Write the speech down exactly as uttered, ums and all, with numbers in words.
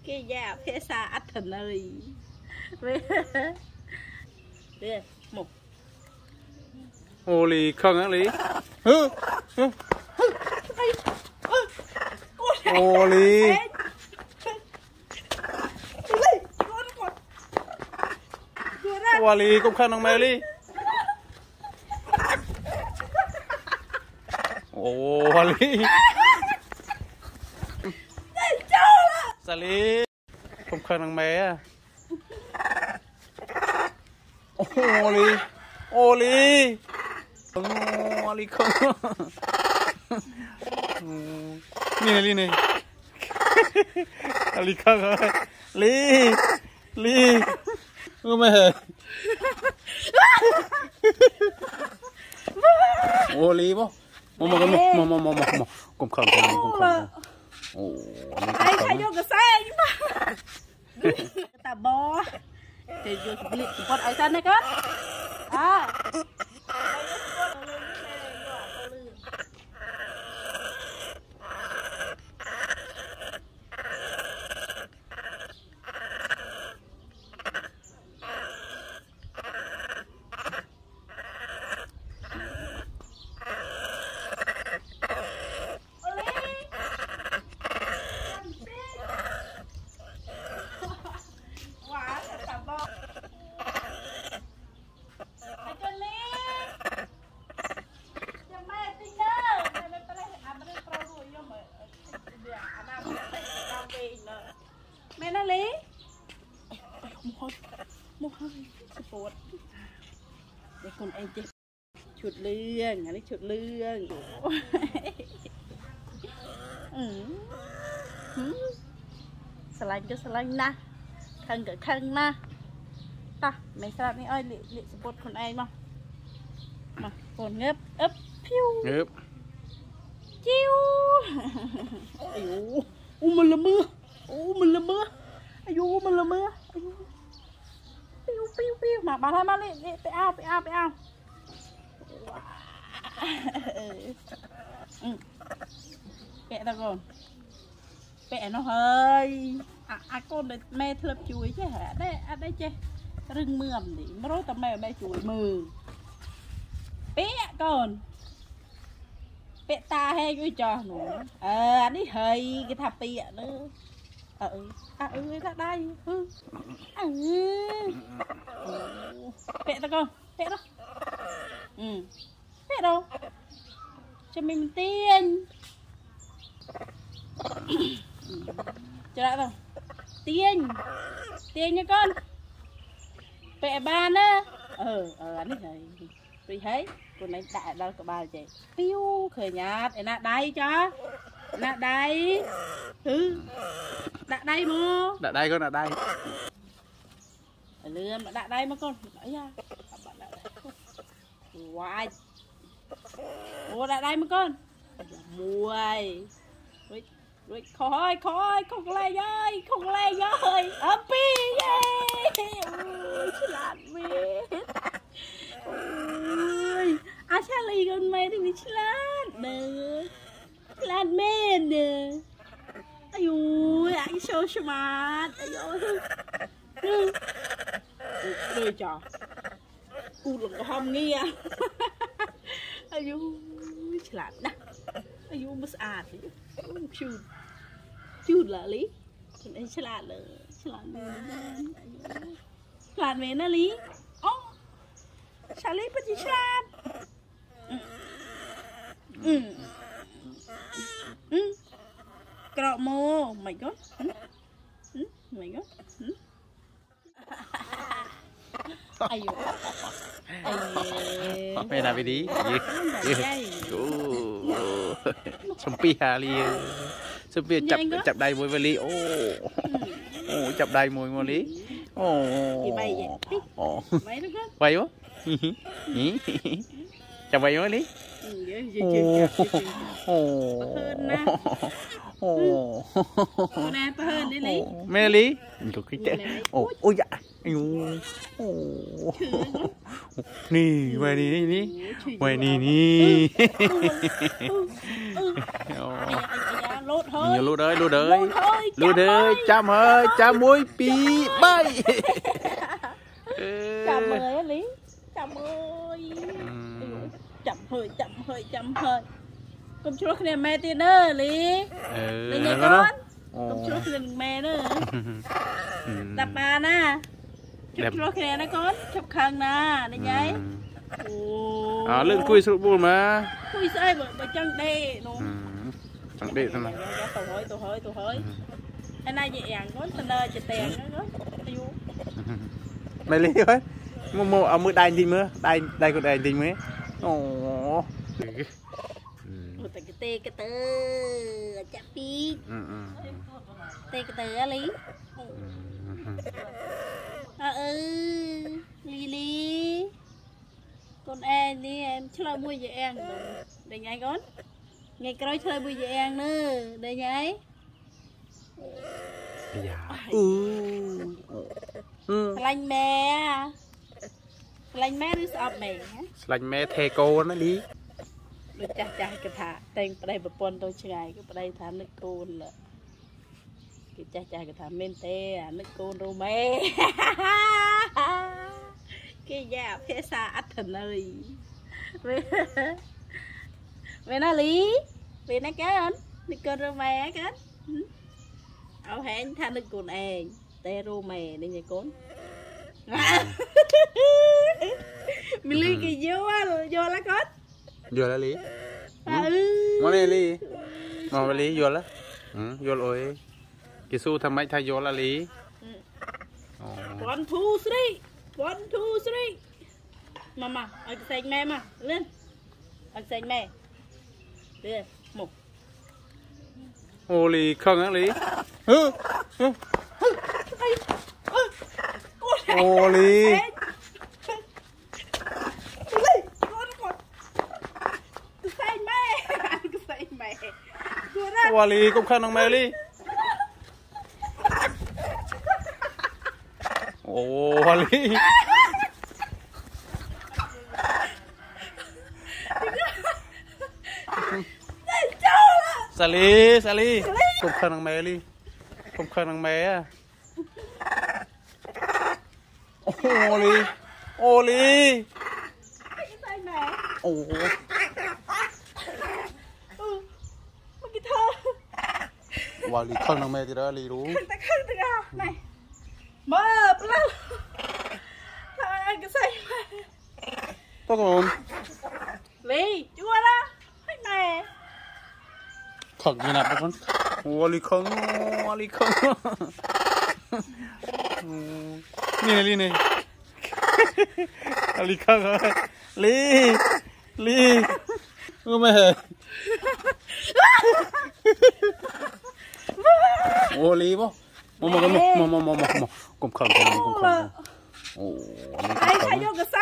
cái da phía xa ắt thần ơi đây một ô lì không á lì hứ ô lì ô lì cũng khăn ông mẹ lì ô lì Shally không khăn thằng bé ô lì ô lì ô lì không này lì này lì không rồi lì lì ơ mẹ ô lì bố mò mò mò mò mò mò mò cũng không cũng không ồ ai khai vô cái xe nhưng mà ta bò thì vô liệt con ai thân đấy con à mẹ nó lý một một sport để con em chơi chuột lươn anh ấy chuột lươn slang cho slang na khăn cái khăn na ta mày sao mày ơi lị lị sport con em mà mà còn ngấp ấp phiêu ngấp chiu ayu u mình là mưa u mình là mưa ayu mình là mưa ayu piu piu piu mà bà thay mà đi điไปเอาไปเอาไปเอาpẹ tao còn pẹ nó hơi à à con để mẹ thưa chuối chứ hả đây à đây chứ rừng mườm thì mới nói tao mẹ mẹ chuối mừ pẹ còn pẹ ta hay cái trò nữa ờ anh ấy hơi cái thà pẹ nữa ừ à ừ ra đây ừ ừ pẹ tao con pẹ đó ừ pẹ đâu cho mình tiền cho đã rồi tiền tiền nha con pẹ ba nữa ờ ờ anh ấy hơi vì thấy con này đại đâu cả ba chị piu khởi nhạt em nè đây cho nè đây thứ đặt đây mua đặt đây con đặt đây lừa mà đặt đây mà con ấy ra hoài mua đặt đây mà con muôi rồi rồi khói khói không lê ơi không lê ơi ấm pi ôi chứ làm biết ôi à Shally con mày thì bị lan nè lan men nè ayu anh so smart ayu rồi trò u lục có hông nghe ayu làm nè ayu mất à thì chụt chụt là lý còn anh sẽ làm là sẽ làm làm về nó lý ô Shally bắt đi làm ừ ừ cọ mô mày có mày có ayo ayo mày làm cái gì xong pi hà li xong pi chập chập đầy môi vali ô ô chập đầy môi môi lý ô ô bay quá chập bay quá lý ô nè to hơn đi lý mẹ lý có cái tệ ô ôi dạ anh ô nì mày đi đi đi mày đi đi lột hơi nhiều lút ơi lút ơi lút ơi chạm hơi chạm mũi pí bay chạm hơi á Lý chạm ơi chạm hơi chạm hơi chạm hơi công chúa này mẹ tiền nữa Lý đây nghe con công chúa này mẹ nữa đập bà nè chụp chúa này nó con chụp khăn nè đây nhảy à lên cùi sụp bùn mà cùi say bởi bởi chân đê nó chẳng đê thế này tổ hơi tổ hơi tổ hơi anh này nhẹ nhàng con tên ơi chỉ tiền nữa mày lấy thôi mua mua ở mưa đai gì mưa đai đai của đai gì mới ồ một cái tê cái tơ chặt đi tê cái tơ Lý à ừ Lý Lý con em đi em chơi mua về em để nhảy con ngày coi chơi mua về em nữa để nhảy ừ lanh mẹ lanh mẹ đi sọp mẹ lanh mẹ thề cô nó đi được chả chả cái thả tên ở đây bật pon tôi chơi cái ở đây thả nước côn là cái chả chả cái thả men tê nước côn rô mẹ cái nhà phía xa ắt thần ơi về nó Lý về nó cái anh nước côn rô mẹ cái áo hẹn tha nước côn em tê rô mẹ đây nhà con mình Lý cái vô vô lá con vô lá Lý món này Lý món Lý vô lá vô rồi cái su thằng mấy thay vô lá Lý one two three one two three mama ăn xanh mẹ mà lên ăn xanh mẹ lên một ô Lý không á Lý ô Lý ô Lý cũng khăn ông mẹ Lý ô Lý Shally Shally cũng khăn ông mẹ Lý cũng khăn ông mẹ ô Lý ô Lý ô wow Lý khăn ông mẹ thì đó Lý đúng này mơ lắm thằng anh cái say to còn Lý chua đó khách này khẩn như nào con ô Lý khẩn ô Lý khẩn này Lý này Lý khẩn rồi Lý Lý ơ mẹ ô Lý bố mò mò mò mò mò mò mò cùng khẩn cùng cùng khẩn ô ai sai vô cái